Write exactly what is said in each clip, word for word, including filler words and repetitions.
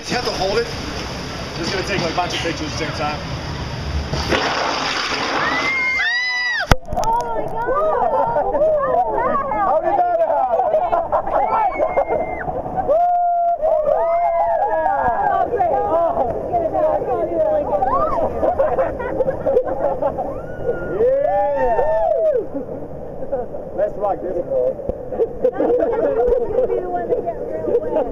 you have to hold it. Just gonna take like a bunch of pictures at the same time. Oh my God! How did that happen? Oh, great. Yeah! Let's rock this ball. That's gonna be the one that gets real wet.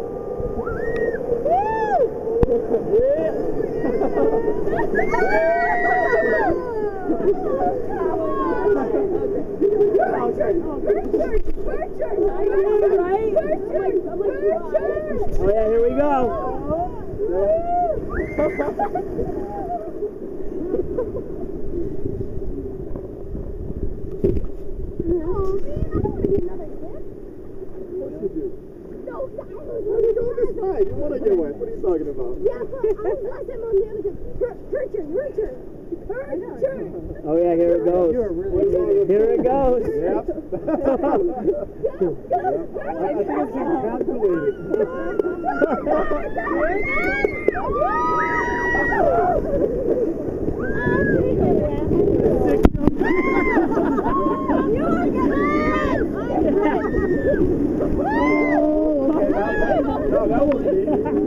Oh yeah, here we go. You want to get wet. What are you talking about? Yeah, but I was last time on the other side. Her turn, her turn. Her turn. Oh yeah, here it goes. Here it goes. Yep. I think it's encapsulated. No, that was me.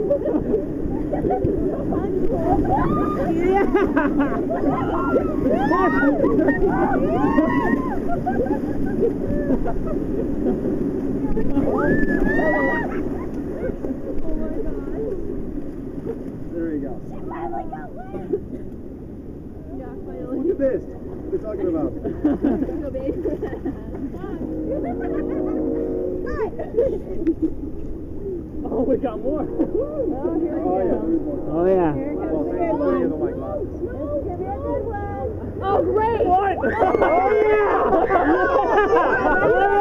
There you go. Look at this. What are you talking about? Oh, we got more. Oh, here we Oh, yeah. go. Oh yeah. Here comes Well, the thanks good for bringing one. my glasses. This is gonna be a good one. Oh, great! What? Oh yeah!